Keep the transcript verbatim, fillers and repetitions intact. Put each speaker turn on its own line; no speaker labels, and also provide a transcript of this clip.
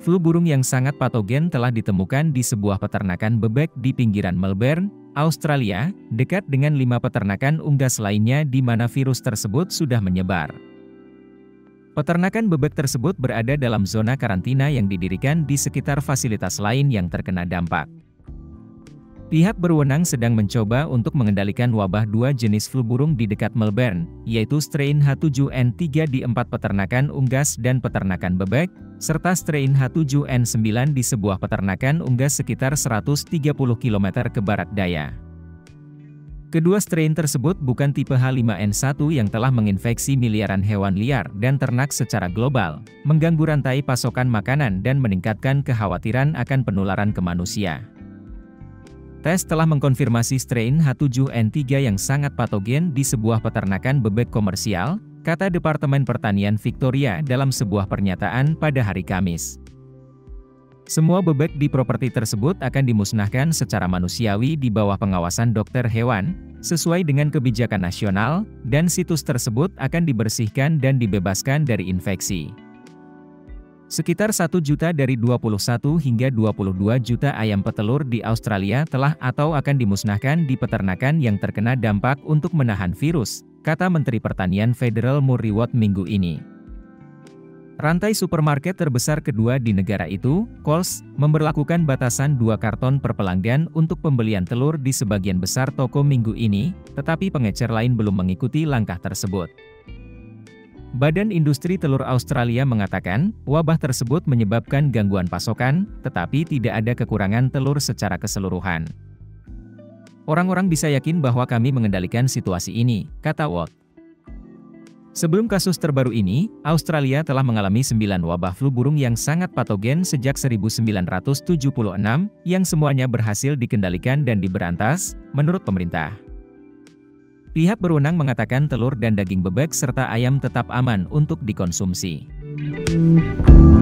Flu burung yang sangat patogen telah ditemukan di sebuah peternakan bebek di pinggiran Melbourne, Australia, dekat dengan lima peternakan unggas lainnya di mana virus tersebut sudah menyebar. Peternakan bebek tersebut berada dalam zona karantina yang didirikan di sekitar fasilitas lain yang terkena dampak. Pihak berwenang sedang mencoba untuk mengendalikan wabah dua jenis flu burung di dekat Melbourne, yaitu strain H tujuh N tiga di empat peternakan unggas dan peternakan bebek, serta strain H tujuh N sembilan di sebuah peternakan unggas sekitar seratus tiga puluh kilometer ke barat daya. Kedua strain tersebut bukan tipe H lima N satu yang telah menginfeksi miliaran hewan liar dan ternak secara global, mengganggu rantai pasokan makanan dan meningkatkan kekhawatiran akan penularan ke manusia. Tes telah mengkonfirmasi strain H tujuh N tiga yang sangat patogen di sebuah peternakan bebek komersial, kata Departemen Pertanian Victoria dalam sebuah pernyataan pada hari Kamis. Semua bebek di properti tersebut akan dimusnahkan secara manusiawi di bawah pengawasan dokter hewan, sesuai dengan kebijakan nasional, dan situs tersebut akan dibersihkan dan dibebaskan dari infeksi. Sekitar satu juta dari dua puluh satu hingga dua puluh dua juta ayam petelur di Australia telah atau akan dimusnahkan di peternakan yang terkena dampak untuk menahan virus, kata Menteri Pertanian Federal Murray Watt minggu ini. Rantai supermarket terbesar kedua di negara itu, Coles, memberlakukan batasan dua karton per pelanggan untuk pembelian telur di sebagian besar toko minggu ini, tetapi pengecer lain belum mengikuti langkah tersebut. Badan Industri Telur Australia mengatakan, wabah tersebut menyebabkan gangguan pasokan, tetapi tidak ada kekurangan telur secara keseluruhan. Orang-orang bisa yakin bahwa kami mengendalikan situasi ini, kata Watt. Sebelum kasus terbaru ini, Australia telah mengalami sembilan wabah flu burung yang sangat patogen sejak seribu sembilan ratus tujuh puluh enam, yang semuanya berhasil dikendalikan dan diberantas, menurut pemerintah. Pihak berwenang mengatakan telur dan daging bebek serta ayam tetap aman untuk dikonsumsi.